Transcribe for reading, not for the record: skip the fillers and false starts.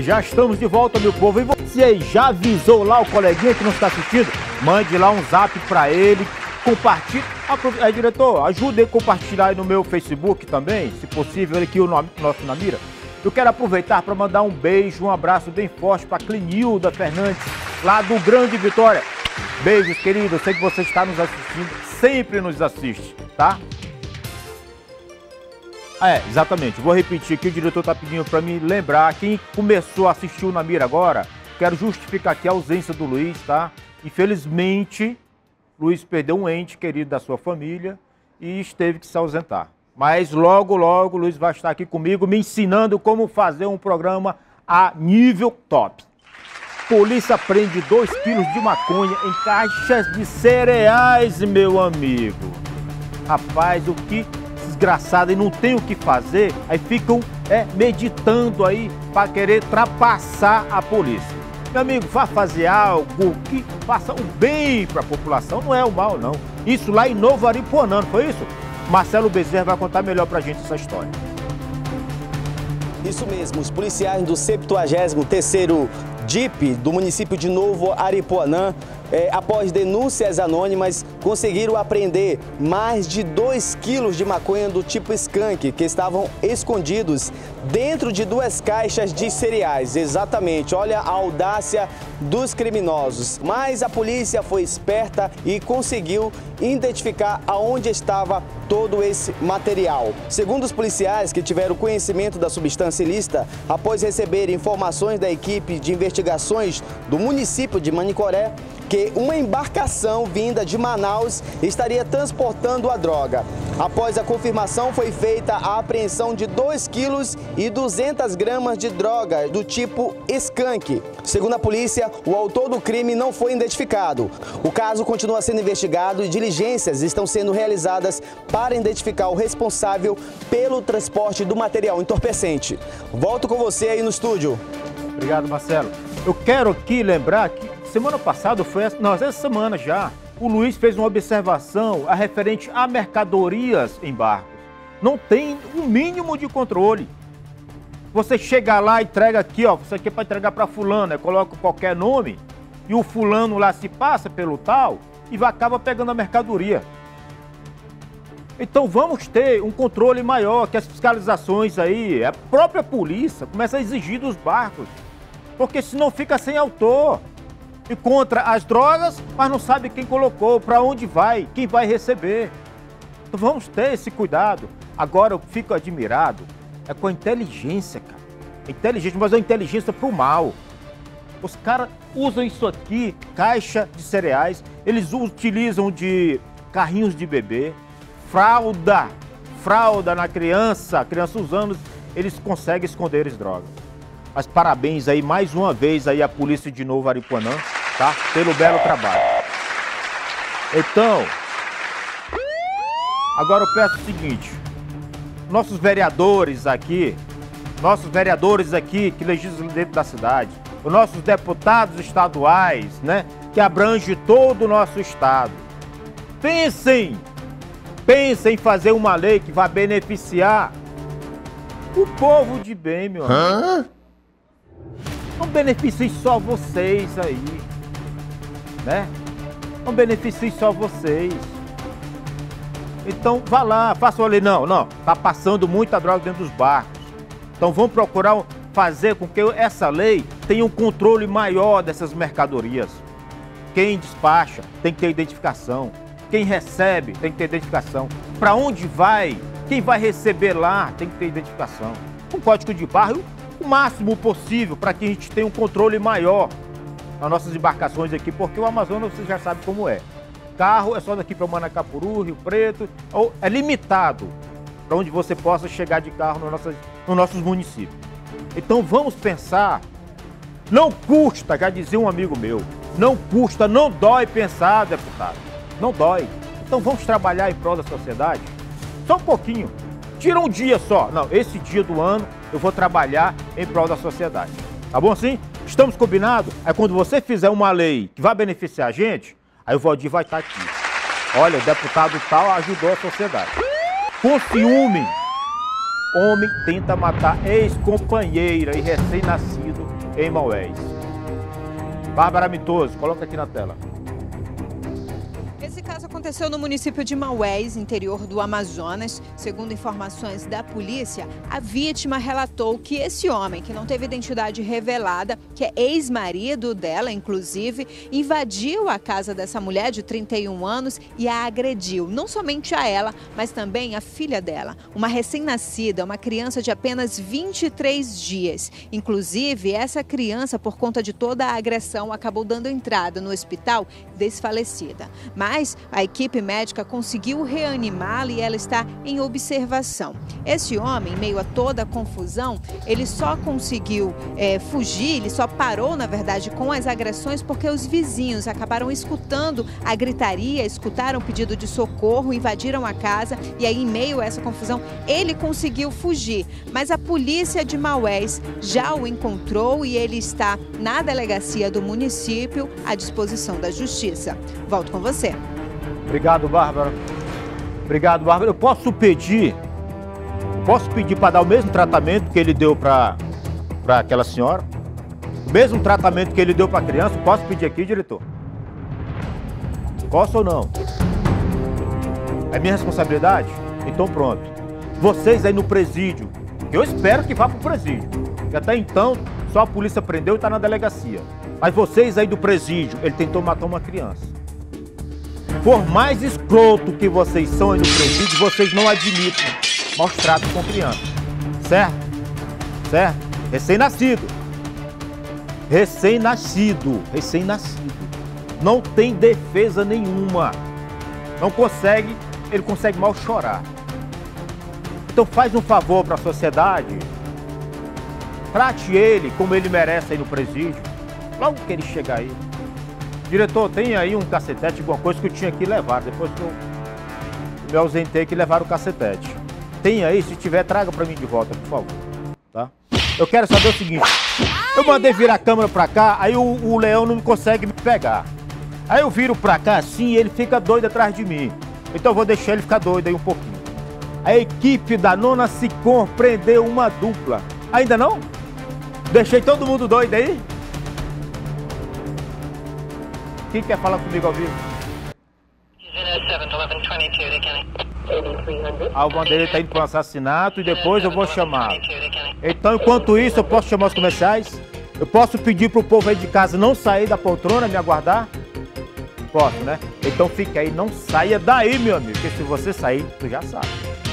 Já estamos de volta, meu povo. E você aí, já avisou lá o coleguinha que não está assistindo? Mande lá um zap pra ele, compartilhe. Diretor, ajude a compartilhar aí no meu Facebook também, se possível, aqui o nosso na mira. Eu quero aproveitar para mandar um beijo, um abraço bem forte para Clinilda Fernandes, lá do Grande Vitória. Beijos, querido. Eu sei que você está nos assistindo, sempre nos assiste, tá? Exatamente. Vou repetir aqui, o diretor está pedindo para me lembrar. Quem começou a assistir o Na Mira agora, quero justificar aqui a ausência do Luiz, tá? Infelizmente, Luiz perdeu um ente querido da sua família e teve que se ausentar. Mas logo, logo, Luiz vai estar aqui comigo me ensinando como fazer um programa a nível top. Polícia prende 2 quilos de maconha em caixas de cereais, meu amigo. Rapaz, o que desgraçado, e não tem o que fazer, aí ficam meditando aí para querer trapaçar a polícia. Meu amigo, vá fazer algo que faça o bem para a população, não é o mal, não. Isso lá em Novo Aripuanã, não foi isso? Marcelo Bezerra vai contar melhor pra gente essa história. Isso mesmo, os policiais do 73º DIP do município de Novo Aripuanã, após denúncias anônimas, conseguiram apreender mais de 2 quilos de maconha do tipo skunk, que estavam escondidos dentro de 2 caixas de cereais. Exatamente, olha a audácia dos criminosos. Mas a polícia foi esperta e conseguiu identificar aonde estava todo esse material. Segundo os policiais que tiveram conhecimento da substância ilícita, após receber informações da equipe de investigações do município de Manicoré, que uma embarcação vinda de Manaus estaria transportando a droga. Após a confirmação, foi feita a apreensão de 2 quilos e 200 gramas de droga do tipo skunk. Segundo a polícia, o autor do crime não foi identificado. O caso continua sendo investigado e diligências estão sendo realizadas para identificar o responsável pelo transporte do material entorpecente. Volto com você aí no estúdio. Obrigado, Marcelo. Eu quero aqui lembrar que semana passada, essa semana já, o Luiz fez uma observação referente a mercadorias em barcos. Não tem um mínimo de controle. Você chega lá e entrega aqui, ó, isso aqui é para entregar para fulano, coloca qualquer nome e o fulano lá se passa pelo tal e acaba pegando a mercadoria. Então vamos ter um controle maior, que as fiscalizações aí, a própria polícia começa a exigir dos barcos, porque senão fica sem autor. Encontra as drogas, mas não sabe quem colocou, para onde vai, quem vai receber. Então vamos ter esse cuidado. Agora eu fico admirado com a inteligência, cara. Inteligência, mas a inteligência pro mal. Os caras usam isso aqui, caixa de cereais, eles utilizam de carrinhos de bebê, fralda na criança usando, eles conseguem esconder as drogas. Mas parabéns aí mais uma vez aí a polícia de Novo Aripuanã, tá? Pelo belo trabalho. Então, agora eu peço o seguinte, nossos vereadores aqui que legislam dentro da cidade, os nossos deputados estaduais, né, que abrange todo o nosso estado, pensem em fazer uma lei que vai beneficiar o povo de bem, meu amigo. Não beneficiem só vocês aí, né? Não beneficiem só vocês. Então, vá lá, faça uma lei. Não, tá passando muita droga dentro dos barcos. Então, vamos procurar fazer com que essa lei tenha um controle maior dessas mercadorias. Quem despacha tem que ter identificação. Quem recebe tem que ter identificação. Para onde vai? Quem vai receber lá tem que ter identificação. Um código de barra, o máximo possível para que a gente tenha um controle maior nas nossas embarcações aqui, porque o Amazonas você já sabe como é. Carro é só daqui para Manacapuru, Rio Preto, ou é limitado para onde você possa chegar de carro nos nossos municípios. Então vamos pensar, não custa, já dizia um amigo meu, não custa, não dói pensar, deputado, não dói. Então vamos trabalhar em prol da sociedade, só um pouquinho, tira um dia só, não, esse dia do ano eu vou trabalhar em prol da sociedade, tá bom assim? Estamos combinados? Aí quando você fizer uma lei que vai beneficiar a gente, aí o Valdir vai estar aqui. Olha, o deputado tal ajudou a sociedade. Com ciúme, homem tenta matar ex-companheira e recém-nascido em Maués. Bárbara Mitoso, coloca aqui na tela. Esse caso aconteceu no município de Maués, interior do Amazonas. Segundo informações da polícia, a vítima relatou que esse homem, que não teve identidade revelada, que é ex-marido dela, inclusive, invadiu a casa dessa mulher de 31 anos e a agrediu. Não somente a ela, mas também a filha dela, uma recém-nascida, uma criança de apenas 23 dias. Inclusive, essa criança, por conta de toda a agressão, acabou dando entrada no hospital desfalecida. Mas a equipe médica conseguiu reanimá-la e ela está em observação. Esse homem, em meio a toda a confusão, ele só conseguiu fugir, ele só parou, na verdade, com as agressões porque os vizinhos acabaram escutando a gritaria, escutaram o pedido de socorro, invadiram a casa e aí, em meio a essa confusão, ele conseguiu fugir. Mas a polícia de Maués já o encontrou e ele está na delegacia do município à disposição da justiça. Volto com você. Obrigado, Bárbara. Obrigado, Bárbara. Eu posso pedir para dar o mesmo tratamento que ele deu para aquela senhora? O mesmo tratamento que ele deu para a criança? Posso pedir aqui, diretor? Posso ou não? É minha responsabilidade? Então pronto. Vocês aí no presídio, eu espero que vá para o presídio. Porque até então, só a polícia prendeu e está na delegacia. Mas vocês aí do presídio, ele tentou matar uma criança. Por mais escroto que vocês são aí no presídio, vocês não admitem maus tratos com criança. Certo? Certo? Recém-nascido. Recém-nascido. Recém-nascido. Não tem defesa nenhuma. Não consegue, ele consegue mal chorar. Então faz um favor para a sociedade. Trate ele como ele merece aí no presídio. Logo que ele chegar aí. Diretor, tem aí um cacetete, alguma coisa que eu tinha que levar. Depois que eu me ausentei, que levaram o cacetete. Tem aí, se tiver, traga pra mim de volta, por favor. Tá? Eu quero saber o seguinte. Eu mandei virar a câmera pra cá, aí o leão não consegue me pegar. Aí eu viro pra cá assim e ele fica doido atrás de mim. Então eu vou deixar ele ficar doido aí um pouquinho. A equipe da Nona Sicom prendeu uma dupla. Ainda não? Deixei todo mundo doido aí? Quem quer falar comigo ao vivo? O Vanderlei está indo para um assassinato e depois eu vou chamá-lo. Então, enquanto isso, eu posso chamar os comerciais? Eu posso pedir para o povo aí de casa não sair da poltrona, me aguardar? Posso, né? Então fique aí, não saia daí, meu amigo, porque se você sair, tu já sabe.